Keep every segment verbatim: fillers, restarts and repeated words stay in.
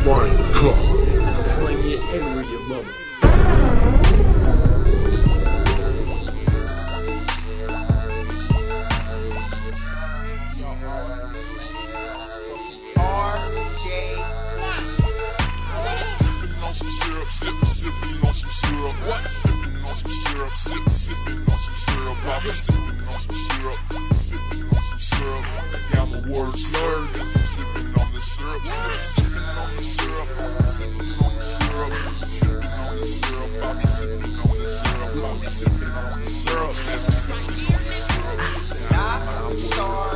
Flying Cup. This is Kanye Henry, your mother. Sippin', sippin' on some syrup. What? Sippin' on some syrup. Sip, sippin' on some syrup. Bobby sippin' on some syrup. Sippin' on some syrup. Got my words slurred 'cause I'm sippin' on the syrup. Sippin' on the syrup. Sippin' on the syrup. Sippin' on the syrup. Bobby sippin' on the syrup. Bobby sippin' on the syrup. Sip, sippin' on the syrup. Star.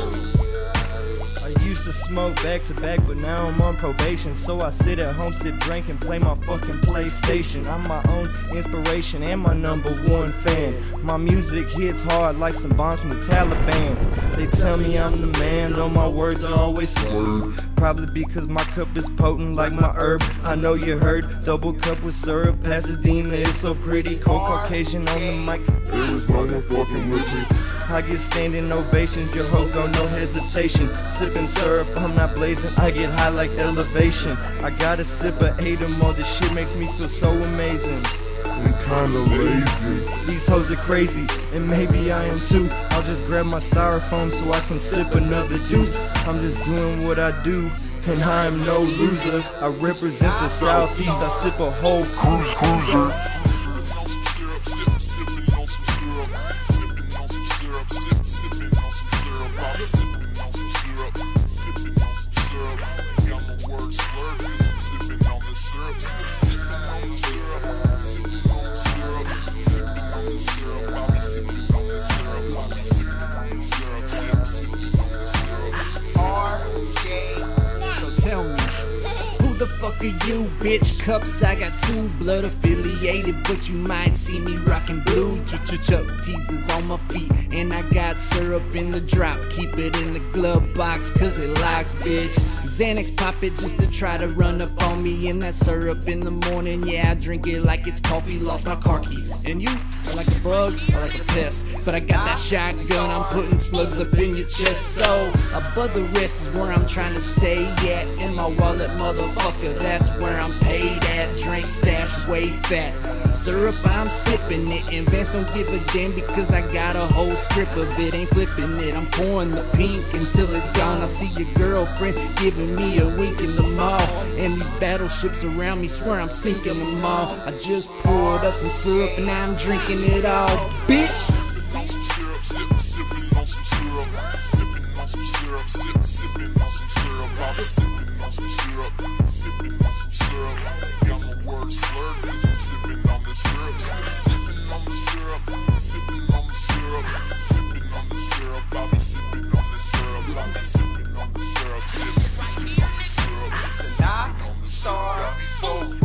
I used to smoke back to back, but now I'm on probation. So I sit at home, sip, drink, and play my fucking PlayStation. I'm my own inspiration and my number one fan. My music hits hard like some bombs from the Taliban. They tell me I'm the man, though my words are always slurred. Probably because my cup is potent like my herb. I know you heard, double cup with syrup. Pasadena is so pretty, cold Caucasian on the mic. There is no one fucking with me. I get standing ovations, your hoe go no hesitation. Sipping syrup, I'm not blazing, I get high like elevation. I got a sip of eight or more, this shit makes me feel so amazing. And kinda lazy. These hoes are crazy, and maybe I am too. I'll just grab my styrofoam so I can sip another deuce. I'm just doing what I do, and I am no loser. I represent the Southeast, I sip a whole cruise cruiser. Sip, sippin' on some syrup, Bobby sippin' on some syrup, sippin' on some syrup. Got my words slurred 'cause I'm sippin' on the syrup, sippin' on the syrup, sippin' on the syrup, sippin' on the syrup, Bobby sippin' on the syrup, Bobby sippin' on the syrup, sip, sippin' on the syrup. R J. So tell me, who the fuck are you, bitch? Cups, I got two, blood affiliated, but you might see me rockin' blue. Ch-ch-chuck teasers on my feet, and I got syrup in the drop. Keep it in the glove box, cause it locks, bitch. Xanax pop it just to try to run up on me. And that syrup in the morning, yeah, I drink it like it's coffee. Lost my car keys. And you are like a bug or like a pest, but I got that shotgun, I'm putting slugs up in your chest. So above the rest is where I'm trying to stay at. In my wallet, motherfucker, that's where I'm paid at. Drink stash way fat, syrup I'm sipping it. And Vance don't give a damn because I got a whole script of it. Ain't flipping it, I'm pouring the pink until it's gone. I see your girlfriend giving me a wink in the mall, and these battleships around me swear I'm sinking them all. I just poured up some syrup and now I'm drinking it all, bitch. Sippin' on some syrup, sip, sippin' on some syrup, sippin' on some syrup, sip, sippin' on some syrup, Bobby sippin' on some syrup, sippin' on some syrup. Got my words slurred 'cause I'm sippin' on the syrup, sippin' on the syrup, sippin' on the syrup, sippin' on the syrup, Bobby sippin' on the syrup, Bobby sippin' on the syrup, sip, sippin' on the syrup, sippin' on the syrup.